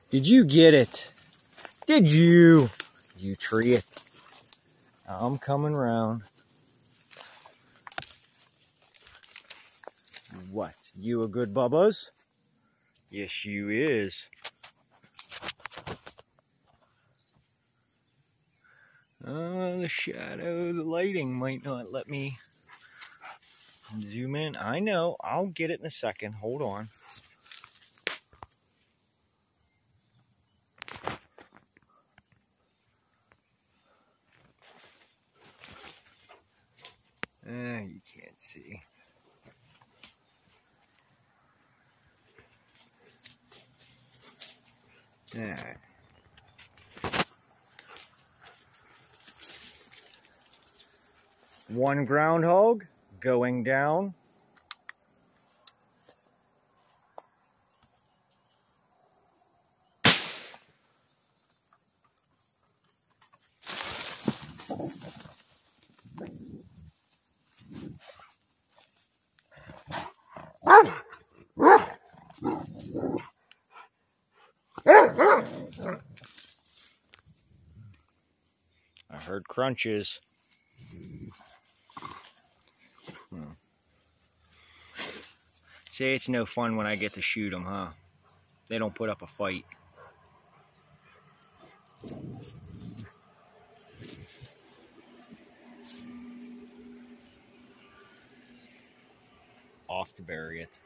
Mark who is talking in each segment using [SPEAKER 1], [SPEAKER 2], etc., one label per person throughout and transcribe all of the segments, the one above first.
[SPEAKER 1] Did you get it? Did you? You tree it. I'm coming round. What? You a good bubbas? Yes, you is. The shadow, the lighting might not let me zoom in. I know. I'll get it in a second. Hold on. You can't see. Alright. One groundhog going down. I heard crunches. Say it's no fun when I get to shoot them, huh? They don't put up a fight. Off to bury it.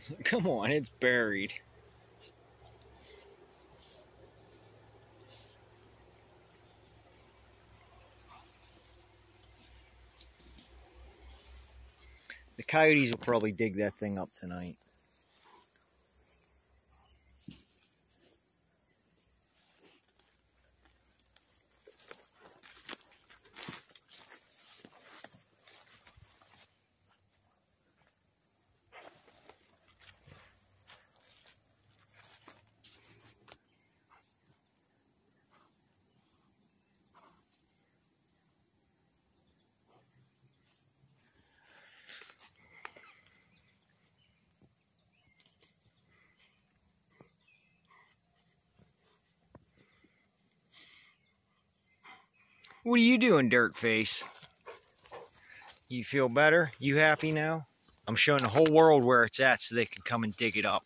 [SPEAKER 1] Come on, it's buried. The coyotes will probably dig that thing up tonight. What are you doing, Dirtface? You feel better? You happy now? I'm showing the whole world where it's at so they can come and dig it up.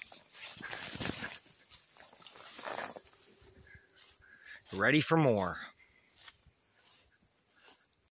[SPEAKER 1] Ready for more.